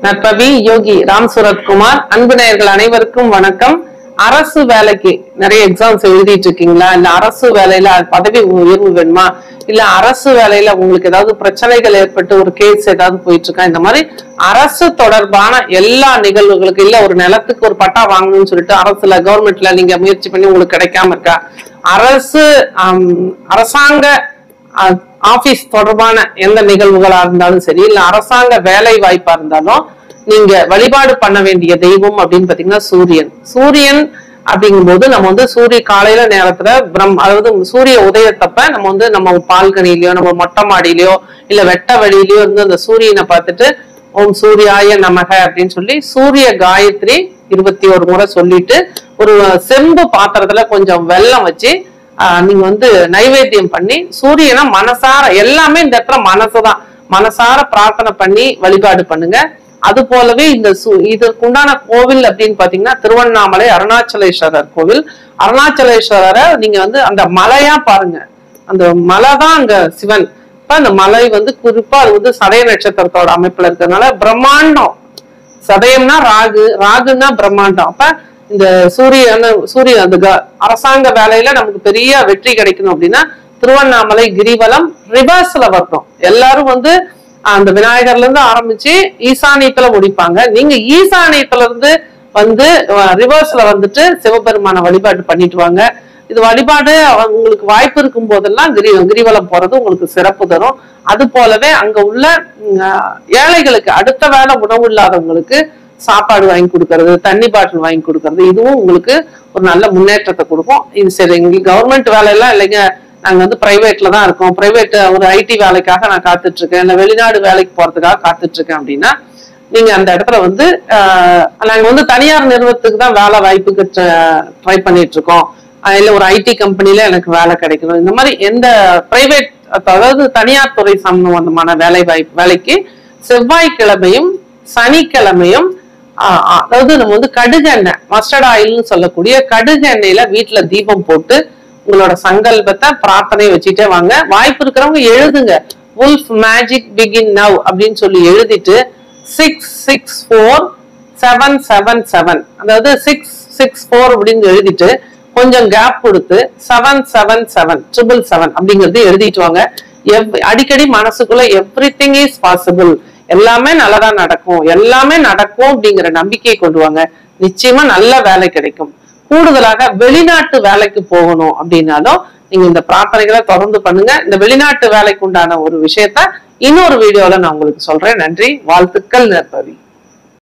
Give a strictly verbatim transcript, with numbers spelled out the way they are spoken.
நற்பவி யோகி ராம் சூரத் குமார் அன்பு நேயர்கள் அனைவருக்கும் வணக்கம். அரசு வேலைக்கு நிறைய எக்ஸாம்ஸ் எழுதிட்டு இருக்கீங்களா? இல்ல அரசு வேலையில பதவி உயர்வு வேணுமா? இல்ல அரசு வேலையில உங்களுக்கு ஏதாவது பிரச்சனைகள் ஏற்பட்டு ஒரு கேஸ் ஏதாவது போயிட்டு இருக்கா? இந்த மாதிரி அரசு தொடர்பான எல்லா நிகழ்வுகளுக்கு இல்ல ஒரு நிலத்துக்கு ஒரு பட்டா வாங்கணும்னு சொல்லிட்டு அரசுல கவர்மெண்ட்ல நீங்க முயற்சி பண்ணி உங்களுக்கு கிடைக்காம இருக்கா? அரசு அரசாங்க ஆபீஸ் தொடர்பான எந்த நிகழ்வுகளா இருந்தாலும் சரி, இல்ல அரசாங்க வேலை வாய்ப்பா இருந்தாலும் நீங்க வழிபாடு பண்ண வேண்டிய தெய்வம் அப்படின்னு பாத்தீங்கன்னா சூரியன். சூரியன் அப்படிங்கும் போது நம்ம வந்து சூரிய காலையில நேரத்துல பிரம் அதாவது சூரிய உதயத்தப்ப நம்ம வந்து நம்ம பால்கனிலயோ நம்ம மொட்டை மாடியிலயோ இல்ல வெட்ட வெளியிலயோ இருந்து அந்த சூரியனை பார்த்துட்டு ஓம் சூர்யாய நமக அப்படின்னு சொல்லி சூரிய காயத்ரி இருபத்தி ஒரு முறை சொல்லிட்டு ஒரு செம்பு பாத்திரத்துல கொஞ்சம் வெல்லம் வச்சு ஆஹ் நீங்க வந்து நைவேத்தியம் பண்ணி சூரியனை மனசார, எல்லாமே இந்த இடத்துல மனசுதான், மனசார பிரார்த்தனை பண்ணி வழிபாடு பண்ணுங்க. அது போலவே இந்த சு இதுக்குண்டான கோவில் அப்படின்னு பாத்தீங்கன்னா திருவண்ணாமலை அருணாச்சலேஸ்வரர் கோவில். அருணாச்சலேஸ்வரரை நீங்க வந்து அந்த மலையா பாருங்க, அந்த மலை தான் அங்க சிவன். இப்ப அந்த மலை வந்து குறிப்பா அது வந்து சதய நட்சத்திரத்தோட அமைப்புல இருக்கிறதுனால பிரம்மாண்டம். சதயம்னா ராகு, ராகுன்னா பிரம்மாண்டம். அப்ப இந்த சூரியன் சூரிய அந்த அரசாங்க வேலையில நமக்கு பெரிய வெற்றி கிடைக்கணும் அப்படின்னா திருவண்ணாமலை கிரிவலம் ரிவர்ஸ்ல வரணும். எல்லாரும் வந்து அந்த விநாயகர்ல இருந்து ஆரம்பிச்சு ஈசானியத்துல முடிப்பாங்க. நீங்க ஈசானியத்துல இருந்து வந்து ரிவர்ஸ்ல வந்துட்டு சிவபெருமான வழிபாடு பண்ணிட்டு வாங்க. இது வழிபாடு உங்களுக்கு வாய்ப்பு இருக்கும் போதெல்லாம் கிரி கிரிவலம் போறது உங்களுக்கு சிறப்பு தரும். அது போலவே அங்க உள்ள ஏழைகளுக்கு அடுத்த வேலை உணவு இல்லாதவங்களுக்கு சாப்பாடு வாங்கி கொடுக்கறது, தண்ணி பாட்டில் வாங்கி கொடுக்கறது, இதுவும் உங்களுக்கு ஒரு நல்ல முன்னேற்றத்தை கொடுக்கும். இது சரி, எங்களுக்கு கவர்மெண்ட் வேலையெல்லாம் இல்லைங்க, நாங்க வந்து பிரைவேட்ல தான் இருக்கோம், பிரைவேட் ஒரு ஐடி வேலைக்காக நான் காத்துட்டு இருக்கேன், இல்ல வெளிநாடு வேலைக்கு போறதுக்காக காத்துட்டு இருக்கேன் அப்படின்னா நீங்க அந்த இடத்துல வந்து ஆஹ் நாங்க வந்து தனியார் நிறுவனத்துக்கு தான் வேலை வாய்ப்புக்கு ட்ரை பண்ணிட்டு இருக்கோம், இல்ல ஒரு ஐடி கம்பெனில எனக்கு வேலை கிடைக்கணும், இந்த மாதிரி எந்த பிரைவேட் அதாவது தனியார் துறை சம்பந்தமான வேலை வாய்ப்பு வேலைக்கு செவ்வாய்க்கிழமையும் சனிக்கிழமையும் அதாவது நம்ம வந்து கடுகு எண்ணெய் மஸ்டர்ட் ஆயில்னு சொல்லக்கூடிய கடுகு எண்ணெயில வீட்டுல தீபம் போட்டு உங்களோட சங்கல்பத்தை பிரார்த்தனையை வச்சுட்டே வாங்க. வாய்ப்பு இருக்கிறவங்க எழுதுங்க, உல்ஃப் மேஜிக் பிகின் நவ் அப்படின்னு சொல்லி எழுதிட்டு six six four seven seven seven அதாவது சிக்ஸ் சிக்ஸ் ஃபோர் அப்படின்னு எழுதிட்டு கொஞ்சம் கேப் கொடுத்து seven seven seven triple seven அப்படிங்கிறது எழுதிட்டு வாங்க. எவ் அடிக்கடி மனசுக்குள்ள எவ்ரி திங் இஸ் பாசிபிள், எல்லாமே நல்லதா நடக்கும், எல்லாமே நடக்கும் அப்படிங்கிற நம்பிக்கையை கொண்டு வாங்க. நிச்சயமா நல்ல வேலை கிடைக்கும். கூடுதலாக வெளிநாட்டு வேலைக்கு போகணும் அப்படின்னாலும் நீங்க இந்த பிரார்த்தனைகளை தொடர்ந்து பண்ணுங்க. இந்த வெளிநாட்டு வேலைக்கு உண்டான ஒரு விஷயத்த இன்னொரு வீடியோல நான் உங்களுக்கு சொல்றேன். நன்றி, வாழ்த்துக்கள் நற்பவி.